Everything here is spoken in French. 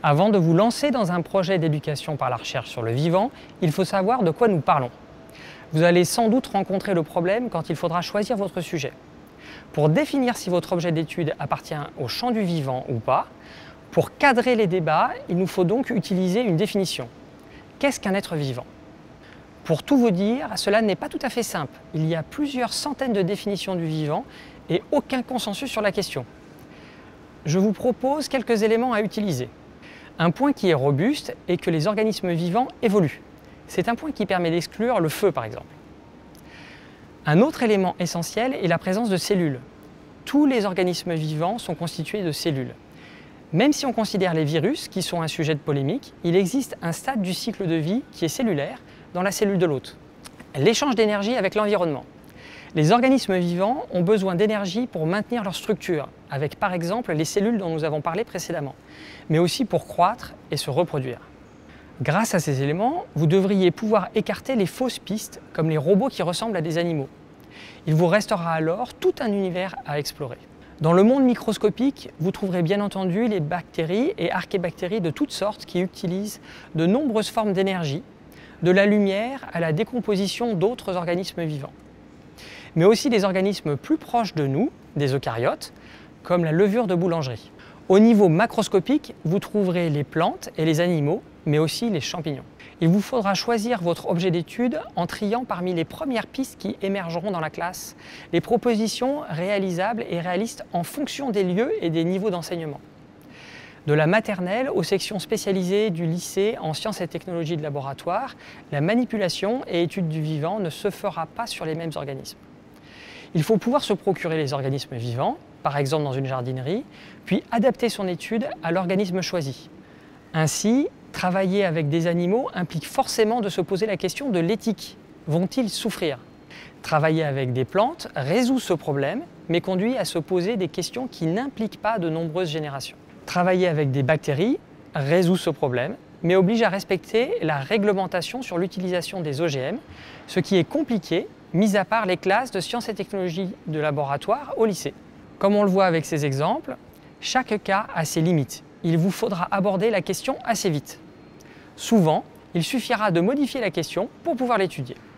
Avant de vous lancer dans un projet d'éducation par la recherche sur le vivant, il faut savoir de quoi nous parlons. Vous allez sans doute rencontrer le problème quand il faudra choisir votre sujet. Pour définir si votre objet d'étude appartient au champ du vivant ou pas, pour cadrer les débats, il nous faut donc utiliser une définition. Qu'est-ce qu'un être vivant ? Pour tout vous dire, cela n'est pas tout à fait simple. Il y a plusieurs centaines de définitions du vivant et aucun consensus sur la question. Je vous propose quelques éléments à utiliser. Un point qui est robuste est que les organismes vivants évoluent. C'est un point qui permet d'exclure le feu, par exemple. Un autre élément essentiel est la présence de cellules. Tous les organismes vivants sont constitués de cellules. Même si on considère les virus, qui sont un sujet de polémique, il existe un stade du cycle de vie qui est cellulaire dans la cellule de l'hôte. L'échange d'énergie avec l'environnement. Les organismes vivants ont besoin d'énergie pour maintenir leur structure, avec par exemple les cellules dont nous avons parlé précédemment, mais aussi pour croître et se reproduire. Grâce à ces éléments, vous devriez pouvoir écarter les fausses pistes, comme les robots qui ressemblent à des animaux. Il vous restera alors tout un univers à explorer. Dans le monde microscopique, vous trouverez bien entendu les bactéries et archébactéries de toutes sortes qui utilisent de nombreuses formes d'énergie, de la lumière à la décomposition d'autres organismes vivants. Mais aussi des organismes plus proches de nous, des eucaryotes, comme la levure de boulangerie. Au niveau macroscopique, vous trouverez les plantes et les animaux, mais aussi les champignons. Il vous faudra choisir votre objet d'étude en triant parmi les premières pistes qui émergeront dans la classe, les propositions réalisables et réalistes en fonction des lieux et des niveaux d'enseignement. De la maternelle aux sections spécialisées du lycée en sciences et technologies de laboratoire, la manipulation et étude du vivant ne se fera pas sur les mêmes organismes. Il faut pouvoir se procurer les organismes vivants, par exemple dans une jardinerie, puis adapter son étude à l'organisme choisi. Ainsi, travailler avec des animaux implique forcément de se poser la question de l'éthique. Vont-ils souffrir ? Travailler avec des plantes résout ce problème, mais conduit à se poser des questions qui n'impliquent pas de nombreuses générations. Travailler avec des bactéries résout ce problème, mais oblige à respecter la réglementation sur l'utilisation des OGM, ce qui est compliqué, mis à part les classes de sciences et technologies de laboratoire au lycée. Comme on le voit avec ces exemples, chaque cas a ses limites. Il vous faudra aborder la question assez vite. Souvent, il suffira de modifier la question pour pouvoir l'étudier.